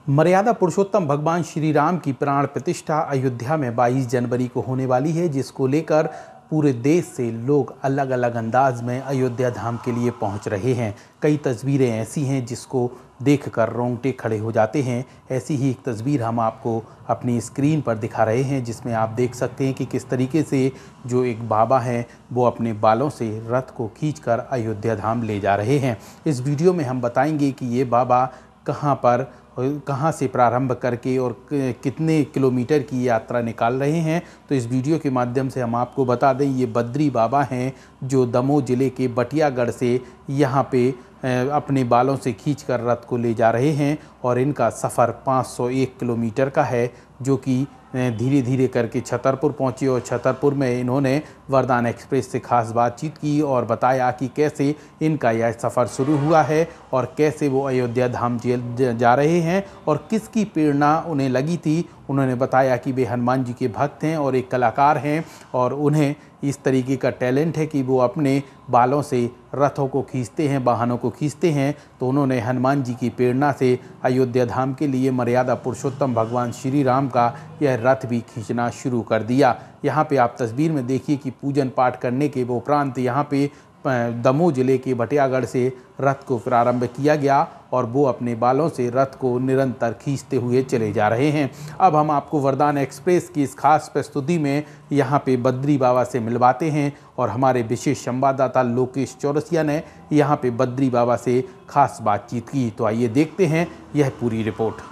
मर्यादा पुरुषोत्तम भगवान श्री राम की प्राण प्रतिष्ठा अयोध्या में 22 जनवरी को होने वाली है, जिसको लेकर पूरे देश से लोग अलग अलग अंदाज में अयोध्या धाम के लिए पहुंच रहे हैं। कई तस्वीरें ऐसी हैं जिसको देखकर रोंगटे खड़े हो जाते हैं। ऐसी ही एक तस्वीर हम आपको अपनी स्क्रीन पर दिखा रहे हैं, जिसमें आप देख सकते हैं कि किस तरीके से जो एक बाबा हैं वो अपने बालों से रथ को खींचकर अयोध्या धाम ले जा रहे हैं। इस वीडियो में हम बताएंगे कि ये बाबा कहाँ से प्रारंभ करके और कितने किलोमीटर की यात्रा निकाल रहे हैं। तो इस वीडियो के माध्यम से हम आपको बता दें, ये बद्री बाबा हैं जो दमोह ज़िले के बटियागढ़ से यहाँ पे अपने बालों से खींचकर रथ को ले जा रहे हैं और इनका सफ़र 501 किलोमीटर का है, जो कि धीरे धीरे करके छतरपुर पहुंचे और छतरपुर में इन्होंने वरदान एक्सप्रेस से खास बातचीत की और बताया कि कैसे इनका यह सफ़र शुरू हुआ है और कैसे वो अयोध्या धाम जा रहे हैं और किसकी प्रेरणा उन्हें लगी थी। उन्होंने बताया कि वे हनुमान जी के भक्त हैं और एक कलाकार हैं और उन्हें इस तरीके का टैलेंट है कि वो अपने बालों से रथों को खींचते हैं, वाहनों को खींचते हैं। तो उन्होंने हनुमान जी की प्रेरणा से अयोध्या धाम के लिए मर्यादा पुरुषोत्तम भगवान श्री राम का यह रथ भी खींचना शुरू कर दिया। यहाँ पे आप तस्वीर में देखिए कि पूजन पाठ करने के उपरांत यहाँ पे दमोह ज़िले के बटियागढ़ से रथ को प्रारंभ किया गया और वो अपने बालों से रथ को निरंतर खींचते हुए चले जा रहे हैं। अब हम आपको वरदान एक्सप्रेस की इस खास प्रस्तुति में यहाँ पे बद्री बाबा से मिलवाते हैं और हमारे विशेष संवाददाता लोकेश चौरसिया ने यहाँ पे बद्री बाबा से खास बातचीत की। तो आइए देखते हैं यह पूरी रिपोर्ट।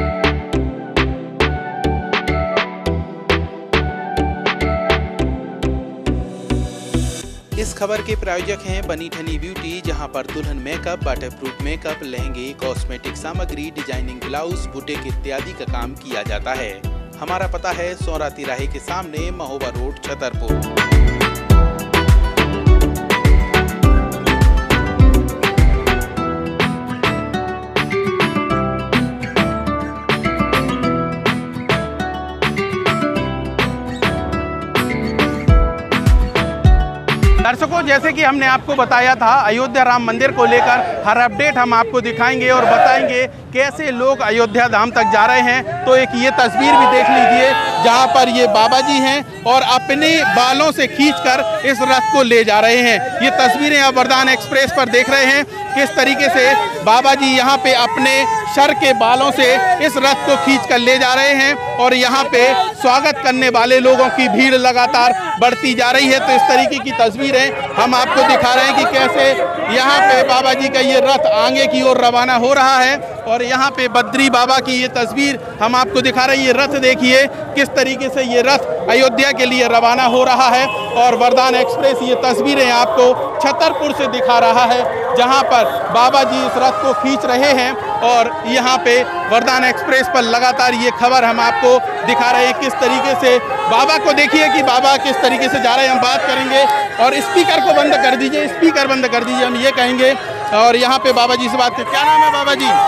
इस खबर के प्रायोजक हैं बनी ठनी ब्यूटी, जहां पर दुल्हन मेकअप, वाटरप्रूफ मेकअप, लहंगे, कॉस्मेटिक सामग्री, डिजाइनिंग ब्लाउज, बुटीक इत्यादि का काम किया जाता है। हमारा पता है सौरा तिराहे के सामने, महोबा रोड, छतरपुर। दर्शकों, जैसे कि हमने आपको बताया था, अयोध्या राम मंदिर को लेकर हर अपडेट हम आपको दिखाएंगे और बताएंगे कैसे लोग अयोध्या धाम तक जा रहे हैं। तो एक ये तस्वीर भी देख लीजिए जहां पर ये बाबा जी हैं और अपने बालों से खींचकर इस रथ को ले जा रहे हैं। ये तस्वीरें आप वरदान एक्सप्रेस पर देख रहे हैं किस तरीके से बाबा जी यहाँ पे अपने सर के बालों से इस रथ को खींचकर ले जा रहे हैं और यहाँ पे स्वागत करने वाले लोगों की भीड़ लगातार बढ़ती जा रही है। तो इस तरीके की तस्वीरें हम आपको दिखा रहे हैं कि कैसे यहाँ पे बाबा जी का ये रथ आगे की ओर रवाना हो रहा है और यहाँ पे बद्री बाबा की ये तस्वीर हम आपको दिखा रहे हैं। ये रथ देखिए किस तरीके से ये रथ अयोध्या के लिए रवाना हो रहा है और वरदान एक्सप्रेस ये तस्वीरें आपको छतरपुर से दिखा रहा है, जहाँ पर बाबा जी इस रथ को खींच रहे हैं और यहाँ पे वरदान एक्सप्रेस पर लगातार ये खबर हम आपको दिखा रहे हैं किस तरीके से बाबा को देखिए कि बाबा किस तरीके से जा रहे हैं। हम बात करेंगे और स्पीकर को बंद कर दीजिए, स्पीकर बंद कर दीजिए, हम ये कहेंगे। और यहाँ पे बाबा जी से बात करें। क्या नाम है बाबा जी?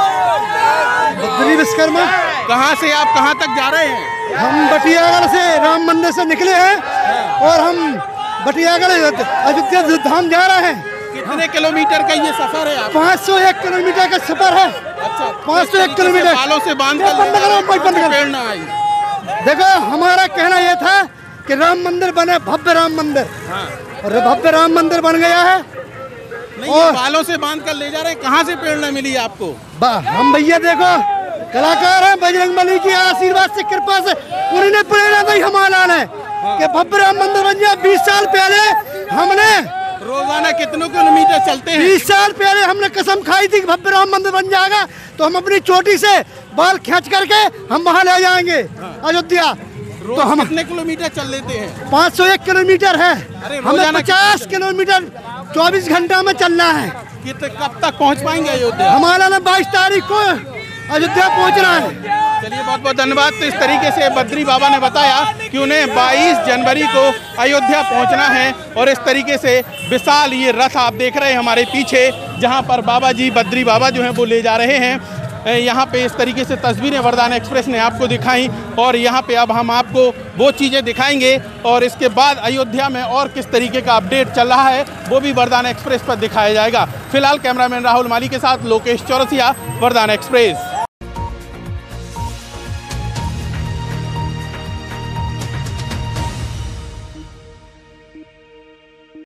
बद्री विश्वकर्मा। कहाँ से आप कहाँ तक जा रहे हैं? हम बटियागढ़ से राम मंदिर से निकले हैं और हम बटियागढ़ अयोध्या धाम जा रहे हैं। कितने किलोमीटर का ये सफर है? 501 किलोमीटर का सफर है। अच्छा, 501 किलोमीटर। बालों से बांध कर प्रेरणा आई। देखो, हमारा कहना यह था कि राम मंदिर बने, भव्य राम मंदिर। और भव्य राम मंदिर बन गया है। नहीं, और बालों से बांध कर ले जा रहे हैं। कहाँ से प्रेरणा मिली आपको? हम भैया देखो कलाकार हैं, बजरंगबली की आशीर्वाद से, कृपा से उन्होंने प्रेरणा दी हमारा ने कि भव्य राम मंदिर बन जाए। 20 साल पहले हमने रोजाना कितने किलोमीटर चलते हैं? 20 साल पहले हमने कसम खाई थी कि भव्य राम मंदिर बन जाएगा तो हम अपनी चोटी से बाल खींच करके हम वहाँ ले जाएंगे अयोध्या। तो हम कितने किलोमीटर चल लेते हैं? 501 किलोमीटर है। हमें 50 किलोमीटर 24 घंटा में चलना है। कब तक पहुँच पाएंगे अयोध्या? हमारा ना 22 तारीख को अयोध्या पहुँचना है। चलिए, बहुत बहुत धन्यवाद। तो इस तरीके से बद्री बाबा ने बताया कि उन्हें 22 जनवरी को अयोध्या पहुंचना है और इस तरीके से विशाल ये रथ आप देख रहे हैं हमारे पीछे, जहां पर बाबा जी बद्री बाबा जो हैं वो ले जा रहे हैं। यहाँ पे इस तरीके से तस्वीरें वरदान एक्सप्रेस ने आपको दिखाई और यहाँ पे अब हम आपको वो चीज़ें दिखाएंगे और इसके बाद अयोध्या में और किस तरीके का अपडेट चल रहा है वो भी वरदान एक्सप्रेस पर दिखाया जाएगा। फिलहाल कैमरामैन राहुल माली के साथ लोकेश चौरसिया, वरदान एक्सप्रेस।